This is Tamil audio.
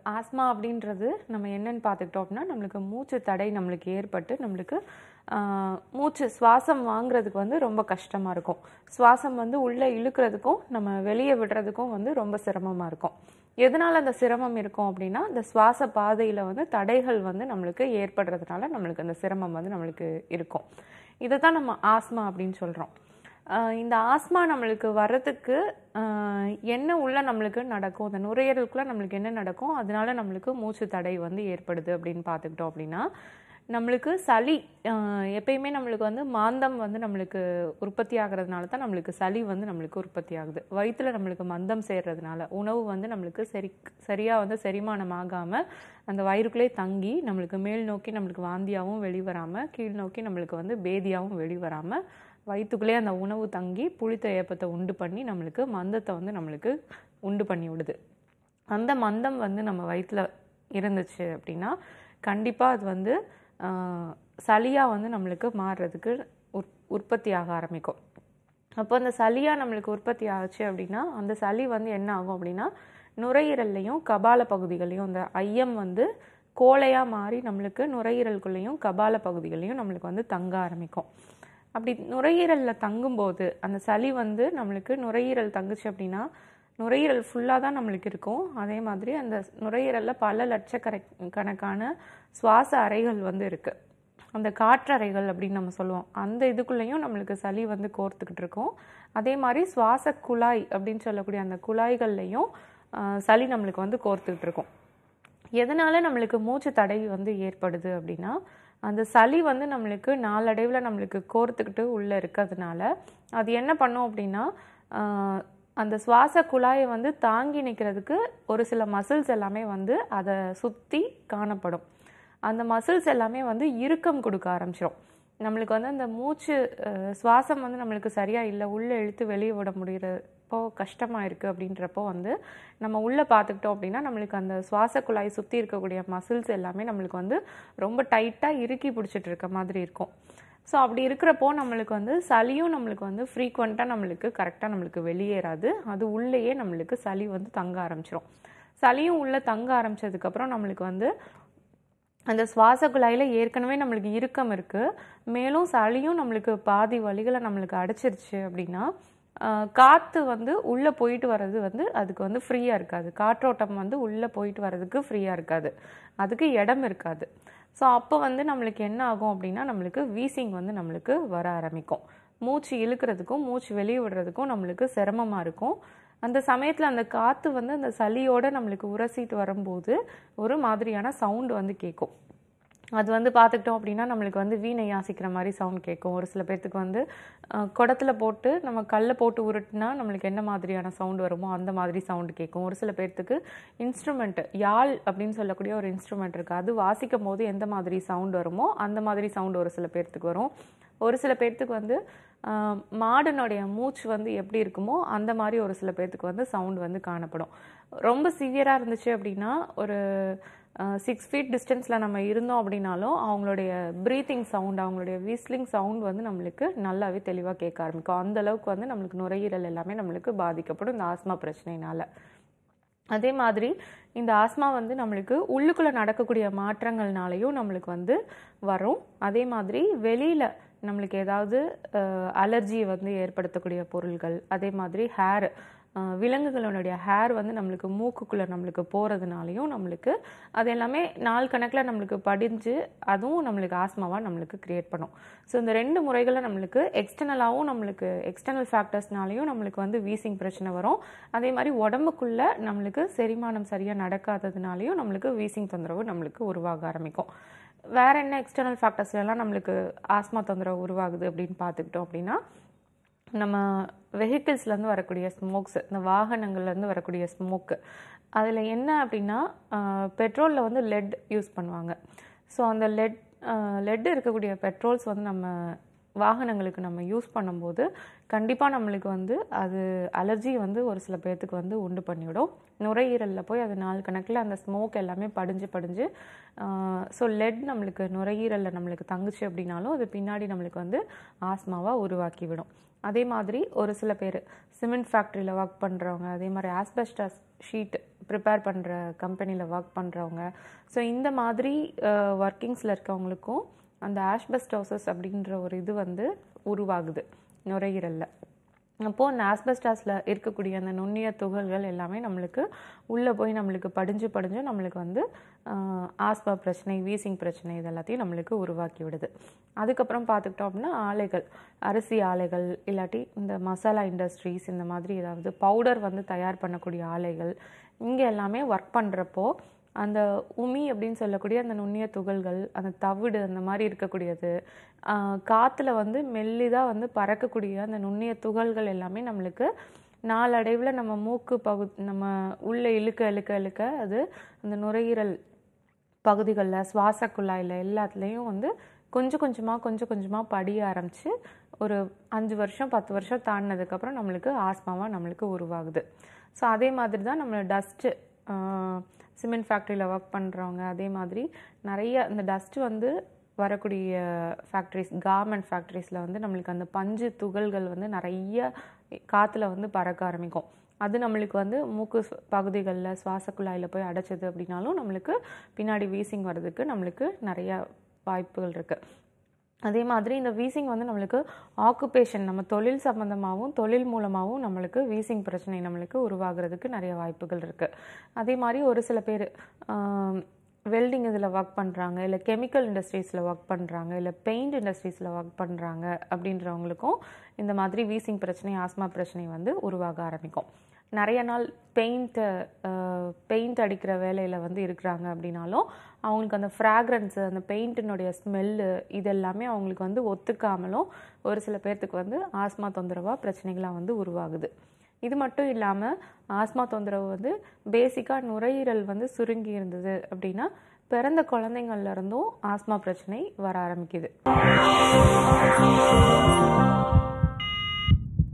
ஆஸ்மா அப்படின்றது நம்ம என்னன்னு பார்த்துக்கிட்டோம் அப்படின்னா நம்மளுக்கு மூச்சு தடை நம்மளுக்கு ஏற்பட்டு நம்மளுக்கு மூச்சு சுவாசம் வாங்குறதுக்கு வந்து ரொம்ப கஷ்டமாக இருக்கும். சுவாசம் வந்து உள்ளே இழுக்கிறதுக்கும் நம்ம வெளியே விடுறதுக்கும் வந்து ரொம்ப சிரமமாக இருக்கும். எதனால் அந்த சிரமம் இருக்கும் அப்படின்னா இந்த சுவாச பாதையில் வந்து தடைகள் வந்து நம்மளுக்கு ஏற்படுறதுனால நம்மளுக்கு அந்த சிரமம் வந்து நம்மளுக்கு இருக்கும். இதை தான் நம்ம ஆஸ்மா அப்படின்னு சொல்கிறோம். இந்த ஆஸ்மா நம்மளுக்கு வர்றதுக்கு என்ன உள்ள நம்மளுக்கு நடக்கும், அந்த நுரையீரலுக்குள்ள நம்மளுக்கு என்ன நடக்கும், அதனால நம்மளுக்கு மூச்சு தடை வந்து ஏற்படுது அப்படின்னு பார்த்துக்கிட்டோம் அப்படின்னா நம்மளுக்கு சளி எப்பயுமே நம்மளுக்கு வந்து மாந்தம் வந்து நம்மளுக்கு உற்பத்தி ஆகிறதுனால தான் நம்மளுக்கு சளி வந்து நம்மளுக்கு உற்பத்தி ஆகுது. வயிற்றுல நம்மளுக்கு மந்தம் சேர்றதுனால உணவு வந்து நம்மளுக்கு சரியாக வந்து செரிமானம் ஆகாமல் அந்த வயிறுக்குள்ளே தங்கி நம்மளுக்கு மேல் நோக்கி நம்மளுக்கு வாந்தியாகவும் வெளிவராமல் கீழ் நோக்கி நம்மளுக்கு வந்து பேதியாகவும் வெளிவராமல் வயிற்றுக்குள்ளே அந்த உணவு தங்கி புளித்த ஏப்பத்தை உண்டு பண்ணி நம்மளுக்கு மந்தத்தை வந்து நம்மளுக்கு உண்டு பண்ணி விடுது. அந்த மந்தம் வந்து நம்ம வயிற்றில் இருந்துச்சு அப்படின்னா கண்டிப்பாக அது வந்து சளியாக வந்து நம்மளுக்கு மாறுறதுக்கு உற்பத்தி ஆக ஆரம்பிக்கும். அப்போ அந்த சளியாக நம்மளுக்கு உற்பத்தி ஆச்சு அப்படின்னா அந்த சளி வந்து என்ன ஆகும் அப்படின்னா நுரையீரல்லையும் கபால பகுதிகளையும் அந்த ஐயம் வந்து கோழையாக மாறி நம்மளுக்கு நுரையீரலுக்குள்ளேயும் கபால பகுதிகளையும் நம்மளுக்கு வந்து தங்க ஆரம்பிக்கும். அப்படி நுரையீரலில் தங்கும்போது அந்த சளி வந்து நம்மளுக்கு நுரையீரல் தங்குச்சு அப்படின்னா நுரையீரல் ஃபுல்லாக தான் நம்மளுக்கு இருக்கும். அதே மாதிரி அந்த நுரையீரலில் பல லட்சக்கணக்கான சுவாச அறைகள் வந்து இருக்குது. அந்த காற்றறைகள் அப்படின்னு நம்ம சொல்லுவோம். அந்த இதுக்குள்ளேயும் நம்மளுக்கு சளி வந்து கோர்த்துக்கிட்டு இருக்கும். அதே மாதிரி சுவாச குழாய் அப்படின்னு சொல்லக்கூடிய அந்த குழாய்கள்லையும் சளி நம்மளுக்கு வந்து கோர்த்துக்கிட்டு இருக்கும். எதனால நம்மளுக்கு மூச்சு தடை வந்து ஏற்படுது அப்படின்னா அந்த சளி வந்து நம்மளுக்கு நாளடைவில் நம்மளுக்கு கோர்த்துக்கிட்டு உள்ளே இருக்கிறதுனால அது என்ன பண்ணும் அப்படின்னா அந்த சுவாச குழாயை வந்து தாங்கி நிற்கிறதுக்கு ஒரு சில மசில்ஸ் எல்லாமே வந்து அதை சுற்றி காணப்படும். அந்த மசில்ஸ் எல்லாமே வந்து இறுக்கம் கொடுக்க ஆரம்பிச்சிடும். நம்மளுக்கு வந்து அந்த மூச்சு சுவாசம் வந்து நம்மளுக்கு சரியாக இல்லை, உள்ளே இழுத்து வெளியே விட முடிகிறப்போ கஷ்டமாக இருக்குது அப்படின்றப்போ வந்து நம்ம உள்ளே பார்த்துக்கிட்டோம் அப்படின்னா நம்மளுக்கு அந்த சுவாச குழாய் சுற்றி இருக்கக்கூடிய மசில்ஸ் எல்லாமே நம்மளுக்கு வந்து ரொம்ப டைட்டாக இறுக்கி பிடிச்சிட்டு இருக்க மாதிரி இருக்கும். ஸோ அப்படி இருக்கிறப்போ நம்மளுக்கு வந்து சளியும் நம்மளுக்கு வந்து ஃப்ரீக்வெண்ட்டாக நம்மளுக்கு கரெக்டாக நம்மளுக்கு வெளியேறாது. அது உள்ளேயே நம்மளுக்கு சளி வந்து தங்க ஆரம்பிச்சிடும். சளியும் உள்ளே தங்க ஆரம்பித்ததுக்கப்புறம் நம்மளுக்கு வந்து அந்த சுவாச குழாயில் ஏற்கனவே நம்மளுக்கு இறுக்கம் இருக்குது, மேலும் சளியும் நம்மளுக்கு பாதி வலிகளை நம்மளுக்கு அடைச்சிருச்சு அப்படின்னா காற்று வந்து உள்ளே போயிட்டு வர்றது வந்து அதுக்கு வந்து ஃப்ரீயாக இருக்காது. காற்றோட்டம் வந்து உள்ளே போயிட்டு வர்றதுக்கு ஃப்ரீயாக இருக்காது, அதுக்கு இடம் இருக்காது. ஸோ அப்போ வந்து நம்மளுக்கு என்ன ஆகும் அப்படின்னா நம்மளுக்கு வீசிங் வந்து நம்மளுக்கு வர ஆரம்பிக்கும். மூச்சு இழுக்கிறதுக்கும் மூச்சு வெளியே விடுறதுக்கும் நம்மளுக்கு சிரமமாக இருக்கும். அந்த சமயத்தில் அந்த காற்று வந்து அந்த சளியோடு நம்மளுக்கு உரசிட்டு வரும்போது ஒரு மாதிரியான சவுண்டு வந்து கேட்கும். அது வந்து பார்த்துக்கிட்டோம் அப்படின்னா நம்மளுக்கு வந்து வீணை யாசிக்கிற மாதிரி சவுண்ட் கேட்கும். ஒரு சில பேர்த்துக்கு வந்து குடத்தில் போட்டு நம்ம கல்லை போட்டு உருட்டினா நம்மளுக்கு என்ன மாதிரியான சவுண்டு வருமோ அந்த மாதிரி சவுண்டு கேட்கும். ஒரு சில பேர்த்துக்கு இன்ஸ்ட்ருமெண்ட்டு யாழ் அப்படின்னு சொல்லக்கூடிய ஒரு இன்ஸ்ட்ருமெண்ட் இருக்குது, அது வாசிக்கும் போது எந்த மாதிரி சவுண்டு வருமோ அந்த மாதிரி சவுண்டு ஒரு சில பேர்த்துக்கு வரும். ஒரு சில பேர்த்துக்கு வந்து மாடுனுடைய மூச்சு வந்து எப்படி இருக்குமோ அந்த மாதிரி ஒரு சில பேர்த்துக்கு வந்து சவுண்டு வந்து காணப்படும். ரொம்ப சிவியராக இருந்துச்சு அப்படின்னா ஒரு 6 feet டிஸ்டன்ஸில் நம்ம இருந்தோம் அப்படின்னாலும் அவங்களுடைய ப்ரீத்திங் சவுண்ட் அவங்களுடைய வீஸ்லிங் சவுண்ட் வந்து நம்மளுக்கு நல்லாவே தெளிவாக கேட்க ஆரம்பிக்கும். அந்தளவுக்கு வந்து நம்மளுக்கு நுரையீரல் எல்லாமே நம்மளுக்கு பாதிக்கப்படும் இந்த ஆஸ்மா பிரச்சனையினால். அதே மாதிரி இந்த ஆஸ்மா வந்து நம்மளுக்கு உள்ளுக்குள்ளே நடக்கக்கூடிய மாற்றங்கள்னாலையும் நம்மளுக்கு வந்து வரும். அதே மாதிரி வெளியில் நம்மளுக்கு ஏதாவது அலர்ஜியை வந்து ஏற்படுத்தக்கூடிய பொருள்கள், அதே மாதிரி ஹேர் விலங்குகளுடைய ஹேர் வந்து நம்மளுக்கு மூக்குக்குள்ளே நம்மளுக்கு போகிறதுனாலையும் நம்மளுக்கு அது எல்லாமே நாள் கணக்கில் நம்மளுக்கு படிஞ்சு அதுவும் நம்மளுக்கு ஆஸ்மாவாக நம்மளுக்கு க்ரியேட் பண்ணும். ஸோ இந்த 2 முறைகளில் நம்மளுக்கு எக்ஸ்டர்னலாகவும் நம்மளுக்கு எக்ஸ்டர்னல் ஃபேக்டர்ஸ்னாலையும் நம்மளுக்கு வந்து வீசிங் பிரச்சனை வரும். அதே மாதிரி உடம்புக்குள்ளே நம்மளுக்கு செரிமானம் சரியாக நடக்காததுனாலையும் நம்மளுக்கு வீசிங் தொந்தரவு நம்மளுக்கு உருவாக ஆரம்பிக்கும். வேறு என்ன எக்ஸ்டர்னல் ஃபேக்டர்ஸ்லாம் நம்மளுக்கு ஆஸ்மா தொந்தரவு உருவாகுது அப்படின்னு பார்த்துக்கிட்டோம் அப்படின்னா நம்ம வெஹிக்கிள்ஸ்லேருந்து வரக்கூடிய ஸ்மோக்ஸு, இந்த வாகனங்கள்லேருந்து வரக்கூடிய ஸ்மோக்கு, அதில் என்ன அப்படின்னா பெட்ரோலில் வந்து லெட் யூஸ் பண்ணுவாங்க. ஸோ அந்த லெட் இருக்கக்கூடிய பெட்ரோல்ஸ் வந்து நம்ம வாகனங்களுக்கு நம்ம யூஸ் பண்ணும்போது கண்டிப்பாக நம்மளுக்கு வந்து அது அலர்ஜி வந்து ஒரு சில பேர்த்துக்கு வந்து உண்டு பண்ணிவிடும். நுரையீரலில் போய் அது நாள் கணக்கில் அந்த ஸ்மோக் எல்லாமே படிஞ்சு ஸோ லெட் நம்மளுக்கு நுரையீரலில் நம்மளுக்கு தங்குச்சு அப்படின்னாலும் அது பின்னாடி நம்மளுக்கு வந்து ஆஸ்மாவாக உருவாக்கிவிடும். அதே மாதிரி ஒரு சில பேர் சிமெண்ட் ஃபேக்ட்ரியில் ஒர்க் பண்ணுறவங்க, அதே மாதிரி ஆஸ்பெஸ்டாஸ் ஷீட் ப்ரிப்பேர் பண்ணுற கம்பெனியில் ஒர்க் பண்ணுறவங்க, ஸோ இந்த மாதிரி ஒர்க்கிங்ஸில் இருக்கவங்களுக்கும் அந்த ஆஸ்பெஸ்டாசஸ் அப்படின்ற ஒரு இது வந்து உருவாகுது நுரையீரலில். அப்போது அந்த ஆஸ்பெஸ்டாஸில் இருக்கக்கூடிய அந்த நுண்ணிய துகள்கள் எல்லாமே நம்மளுக்கு உள்ளே போய் நம்மளுக்கு படிஞ்சு நம்மளுக்கு வந்து ஆஸ்மா பிரச்சனை, வீசிங் பிரச்சனை இது எல்லாத்தையும் நம்மளுக்கு உருவாக்கி விடுது. அதுக்கப்புறம் பார்த்துக்கிட்டோம் அப்படின்னா ஆலைகள், அரிசி ஆலைகள், இல்லாட்டி இந்த மசாலா இண்டஸ்ட்ரீஸ், இந்த மாதிரி ஏதாவது பவுடர் வந்து தயார் பண்ணக்கூடிய ஆலைகள், இங்கே எல்லாமே ஒர்க் பண்ணுறப்போ அந்த உமி அப்படின்னு சொல்லக்கூடிய அந்த நுண்ணிய துகள்கள், அந்த தவிடு அந்த மாதிரி இருக்கக்கூடியது, காற்றுல வந்து மெல்லிதாக வந்து பறக்கக்கூடிய அந்த நுண்ணிய துகள்கள் எல்லாமே நம்மளுக்கு நாளடைவில் நம்ம மூக்கு நம்ம உள்ளே இழுக்க அது அந்த நுரையீரல் பகுதிகளில், சுவாச குழாயில் எல்லாத்துலேயும் வந்து கொஞ்சம் கொஞ்சமாக படிய ஆரம்பித்து ஒரு 5 வருஷம் 10 வருஷம் தாண்டினதுக்கப்புறம் நம்மளுக்கு ஆஸ்மாவாக நம்மளுக்கு உருவாகுது. ஸோ அதே மாதிரி தான் நம்ம டஸ்ட்டு, சிமெண்ட் ஃபேக்ட்ரியில் ஒர்க் பண்ணுறவங்க, அதே மாதிரி நிறைய இந்த டஸ்ட்டு வந்து வரக்கூடிய ஃபேக்ட்ரிஸ், கார்மெண்ட் ஃபேக்ட்ரிஸில் வந்து நம்மளுக்கு அந்த பஞ்சு துகள்கள் வந்து நிறைய காற்றுல வந்து பறக்க ஆரம்பிக்கும். அது நம்மளுக்கு வந்து மூக்கு பகுதிகளில் சுவாச குழாயில் போய் அடைச்சது அப்படின்னாலும் நம்மளுக்கு பின்னாடி வீசிங் வர்றதுக்கு நம்மளுக்கு நிறையா வாய்ப்புகள் இருக்குது. அதே மாதிரி இந்த வீசிங் வந்து நம்மளுக்கு ஆக்குபேஷன், நம்ம தொழில் சம்மந்தமாகவும் தொழில் மூலமாகவும் நம்மளுக்கு வீசிங் பிரச்சனை நம்மளுக்கு உருவாகிறதுக்கு நிறைய வாய்ப்புகள் இருக்குது. அதே மாதிரி ஒரு சில பேர் வெல்டிங் இதில் ஒர்க் பண்ணுறாங்க, இல்லை கெமிக்கல் இண்டஸ்ட்ரீஸில் ஒர்க் பண்ணுறாங்க, இல்லை பெயிண்ட் இண்டஸ்ட்ரீஸில் ஒர்க் பண்ணுறாங்க அப்படின்றவங்களுக்கும் இந்த மாதிரி வீசிங் பிரச்சனை, ஆஸ்மா பிரச்சனை வந்து உருவாக ஆரம்பிக்கும். நிறைய நாள் பெயிண்ட் அடிக்கிற வேலையில் வந்து இருக்கிறாங்க அப்படின்னாலும் அவங்களுக்கு அந்த ஃப்ராக்ரன்ஸு, அந்த பெயிண்டினுடைய ஸ்மெல்லு இதெல்லாமே அவங்களுக்கு வந்து ஒத்துக்காமலும் ஒரு சில பேர்த்துக்கு வந்து ஆஸ்மா தொந்தரவாக பிரச்சனைகளாக வந்து உருவாகுது. இது மட்டும் இல்லாமல் ஆஸ்மா தொந்தரவு வந்து பேசிக்காக நுரையீரல் வந்து சுருங்கி இருந்தது அப்படின்னா பிறந்த குழந்தைங்கள்ல இருந்தும் ஆஸ்மா பிரச்சனை வர ஆரம்பிக்குது.